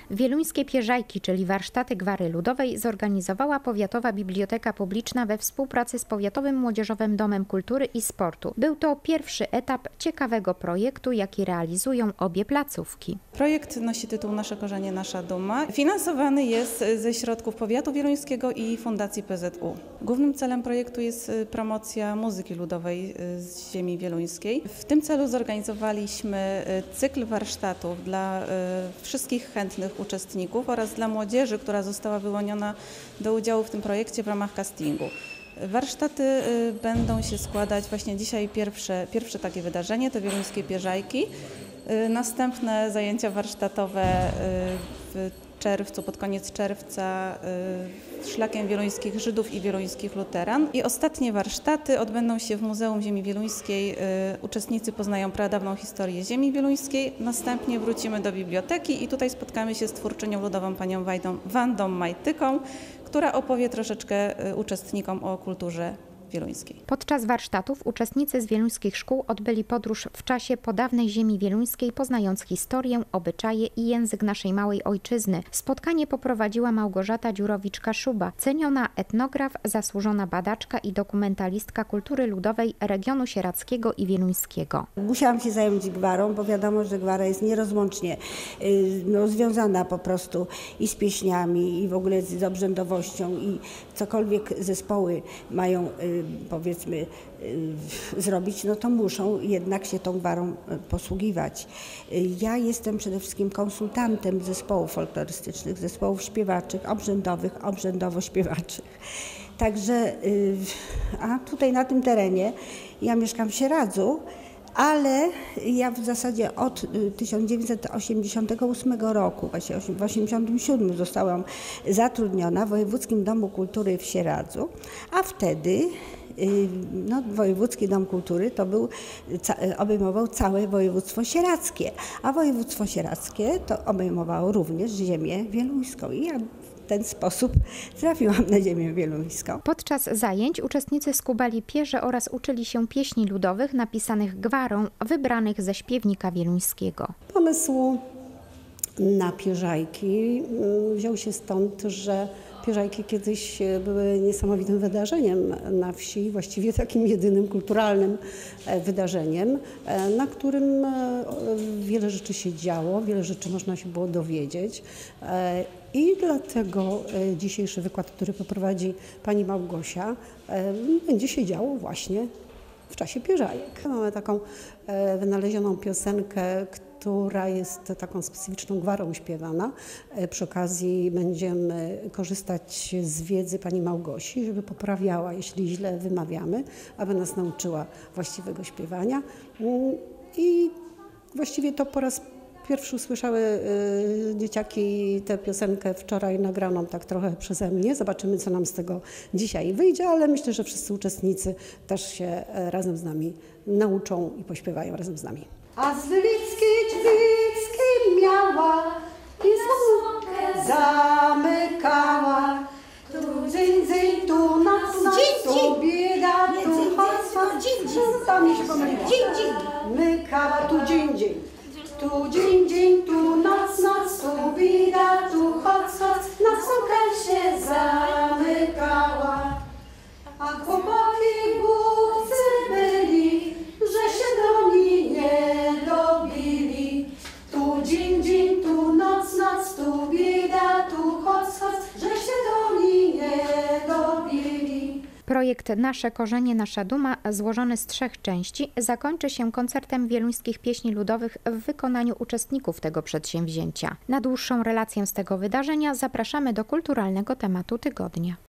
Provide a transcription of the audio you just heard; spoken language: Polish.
Wieluńskie Pierzajki, czyli warsztaty gwary ludowej, zorganizowała Powiatowa Biblioteka Publiczna we współpracy z Powiatowym Młodzieżowym Domem Kultury i Sportu. Był to pierwszy etap ciekawego projektu, jaki realizują obie placówki. Projekt nosi tytuł Nasze korzenie, nasza duma. Finansowany jest ze środków Powiatu Wieluńskiego i Fundacji PZU. Głównym celem projektu jest promocja muzyki ludowej z ziemi wieluńskiej. W tym celu zorganizowaliśmy cykl warsztatów dla wszystkich chętnych uczestników oraz dla młodzieży, która została wyłoniona do udziału w tym projekcie w ramach castingu. Warsztaty będą się składać, właśnie dzisiaj pierwsze takie wydarzenie, to Wieluńskie Pierzajki. Następne zajęcia warsztatowe w czerwcu, pod koniec czerwca szlakiem wieluńskich Żydów i wieluńskich luteran. I ostatnie warsztaty odbędą się w Muzeum Ziemi Wieluńskiej. Uczestnicy poznają pradawną historię ziemi wieluńskiej. Następnie wrócimy do biblioteki i tutaj spotkamy się z twórczynią ludową panią Wandą Majtyką, która opowie troszeczkę uczestnikom o kulturze wieluńskiej. Podczas warsztatów uczestnicy z wieluńskich szkół odbyli podróż w czasie po dawnej ziemi wieluńskiej, poznając historię, obyczaje i język naszej małej ojczyzny. Spotkanie poprowadziła Małgorzata Dziurowicz-Kaszuba, ceniona etnograf, zasłużona badaczka i dokumentalistka kultury ludowej regionu sieradzkiego i wieluńskiego. Musiałam się zająć gwarą, bo wiadomo, że gwara jest nierozłącznie związana po prostu i z pieśniami, i w ogóle z obrzędowością, i cokolwiek zespoły mają powiedzmy zrobić, no to muszą jednak się tą gwarą posługiwać. Ja jestem przede wszystkim konsultantem zespołów folklorystycznych, zespołów śpiewaczych, obrzędowych, obrzędowo-śpiewaczych. Także, a tutaj na tym terenie, ja mieszkam w Sieradzu, ale ja w zasadzie od 1988 roku, właśnie w 1987 zostałam zatrudniona w Wojewódzkim Domu Kultury w Sieradzu, a wtedy Wojewódzki Dom Kultury to obejmował całe województwo sieradzkie, a województwo sieradzkie to obejmowało również ziemię wieluńską. I ja w ten sposób trafiłam na ziemię wieluńską. Podczas zajęć uczestnicy skubali pierze oraz uczyli się pieśni ludowych napisanych gwarą, wybranych ze śpiewnika wieluńskiego. Pomysł na pierzajki wziął się stąd, że pierzajki kiedyś były niesamowitym wydarzeniem na wsi, właściwie takim jedynym kulturalnym wydarzeniem, na którym wiele rzeczy się działo, wiele rzeczy można się było dowiedzieć. I dlatego dzisiejszy wykład, który poprowadzi pani Małgosia, będzie się działo właśnie w czasie pierzajek. Mamy taką wynalezioną piosenkę, która jest taką specyficzną gwarą śpiewana. Przy okazji będziemy korzystać z wiedzy pani Małgosi, żeby poprawiała, jeśli źle wymawiamy, aby nas nauczyła właściwego śpiewania. I właściwie to po raz pierwszy usłyszały dzieciaki tę piosenkę wczoraj nagraną tak trochę przeze mnie. Zobaczymy, co nam z tego dzisiaj wyjdzie, ale myślę, że wszyscy uczestnicy też się razem z nami nauczą i pośpiewają razem z nami. A z Wywickiej miała i słomkę zamykała. Tu dzień, tu noc, tu bieda, tu chodź, tam się pomyliło. Mykała, tu dzień. Tu dzień, tu noc, tu bieda, tu chodź, na słomkę się zamykała. A chłopaki głupcy byli, że się broni nie dobili. Tu dzień, tu noc, tu bieda, tu chodź, że się broni nie dobili. Projekt Nasze korzenie, nasza duma, złożony z 3 części, zakończy się koncertem wieluńskich pieśni ludowych w wykonaniu uczestników tego przedsięwzięcia. Na dłuższą relację z tego wydarzenia zapraszamy do kulturalnego tematu tygodnia.